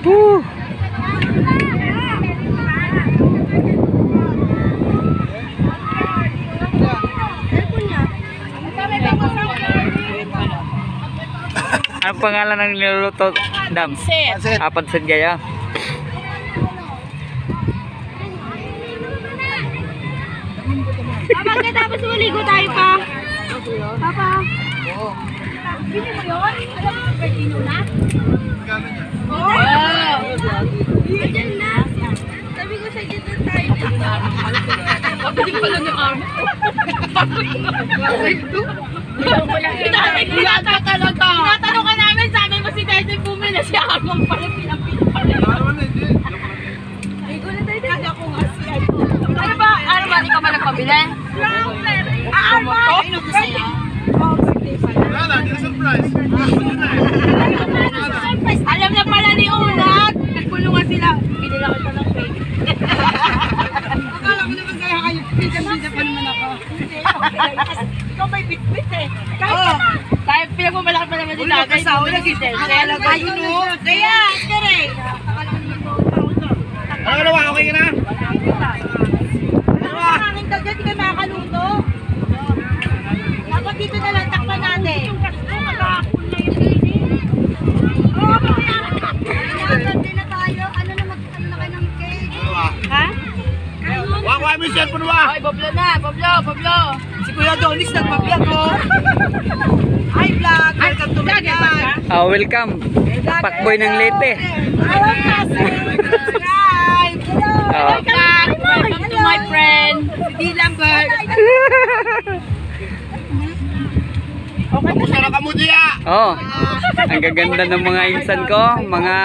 Woo! Ang pangalan ng niluluto, Dam? Pansit. Pansit gaya. Papa, tapos maligo tayo pa. Papa. Bili mo yun? Alam mo, Bertino na? Wow! Diyan na. Sabi ko sa dyan tayo. Kapag pala ng arm. Tinatanong ka namin, sabi mo si Tete bumili si Armand pala pinapila. Ano ba? Armand, ikaw ba nagpabili? Armand! Ano ko sa'yo? Wala, hindi na surprise. Alam na pala ni Unat! Nagpulungan sila. Binila ko ito ng fake. Akala ko naman kaya kayo. Pinsan-pinsan pa naman ako. Hindi, okay. Ikaw may bit-bit eh. Kaya pinagmamalaki pa naman din natin. Kasawa na kita. Ayun o. Kaya, kere. Ano naman, okay ka na? Hangin daw dyan, di kayo makakaluto. Dapat dito na lang, takpan natin. Oo, kaya. Nagaganda na tayo. Ano na kayo ng cake? Ha? Wakuha mo yung cellphone ba? Ay, Pablo na. Pablo. Si Kuya Donis nagpa-vlog ko. Hi, vlog. Welcome to my vlog. Welcome. Pakboy ng Leyte. Welcome to my friend. Di Lambert. Okay na Sarap ka mo diya! Ang gaganda ng mga insan ko, mga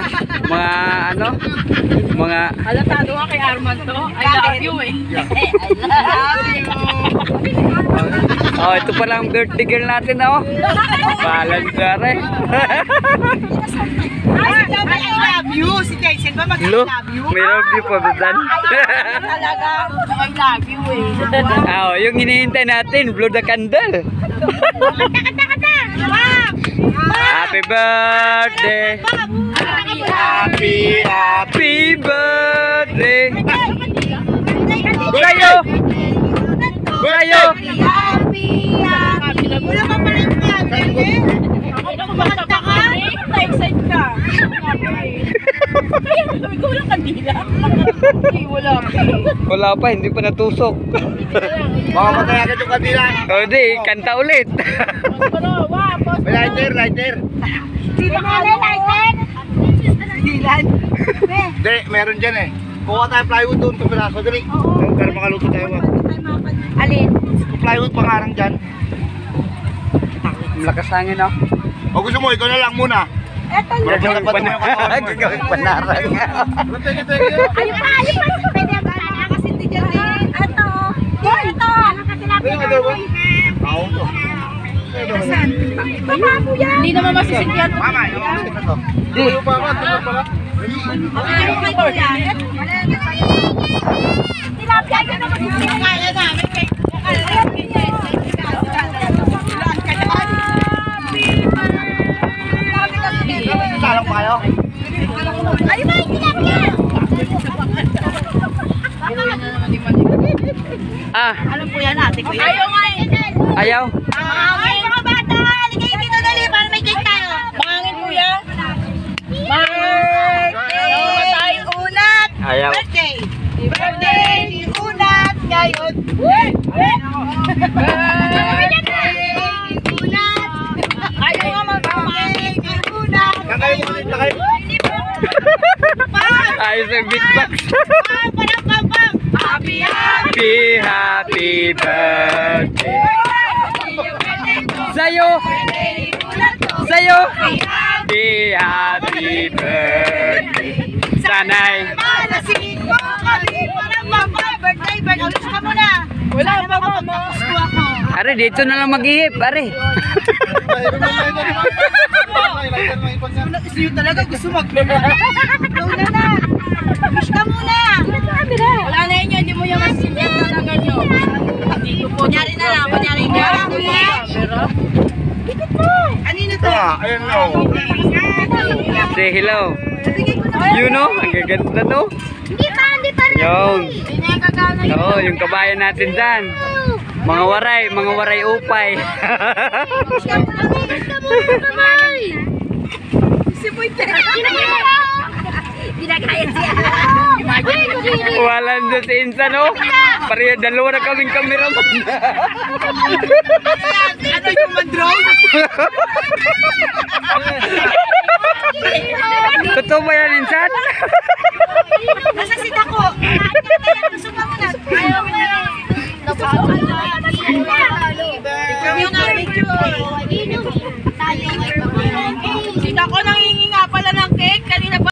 Halatado ka kay Armand to. I love you eh. I love you. Ito pala ang birthday girl natin, Balan ka rin. I love you. Si Jason ba mag-I Look, love you? may love you pa ba dyan? Talaga. I love you eh. Yung hinihintay natin, blow the candle. Kata. Happy birthday. Happy birthday. Sa'yo. Wala pa pala yung kagawin eh. Ako kumanta ka? Excited ka. Sabi ko walang kandila. Wala pa, hindi pa natusok. Baka matay agad yung kanila. Hindi, kanta ulit. May lighter. Sino ka na lighter? Dilan. Hindi, meron dyan eh. Kuha tayo plywood doon sa piraso. Dali. Para makaluto tayo ba? Alin? Plywood pangarang dyan. Malakas hangin, O gusto mo, ikaw na lang muna. Eto yun. Gagawin panarang. Gagawin panarang. Ayun pa. Pwede ba? Nakakasindi dyan din. Ito. Ito. Ako to. Hindi naman masisindihan mo. Mama, yung ito. Di. Tilapia yun naman. Kaya namin. Salang pa kayo? Ayun ba yung tilapia? Alam po yan ate ko yan. Ayaw nga eh. Ayaw? Ay mga bata, ligay dito dali para may cake tayo. Mangangin kuya. Birthday Unat. Ayaw. Birthday ni Unat ngayon. Birthday ni Unat. Ayaw nga mag-birthday ni Unat. Kakain mo ulit na kayo. Ayos ang beatbox. Happy birthday. Sa'yo. Happy birthday. Sanay. Malasin mo kami para mag-birthday. Alis ka muna. Wala pa mo. Are, dito na lang mag-ihip, are. Siyo talaga gusto mag-birthday. na. Wish ka muna. Wala na yun, hindi mo yung masinyan talaga nyo. Kunyari na lang, kunyari na lang. Dikit mo. Kanino to? Ayun no. Say hello. Sabi Yun o, ang gaganda to. Hindi pa Yun. Hindi niya gagana yun. Oo, yung kabayan natin dyan. Mga waray upay. Si Boy Ginagaya siya. Walang doon si Insan o. Pareha, dalawa na kaming cameraman. Ano yung mag-drone? Totoo ba yan, Insan?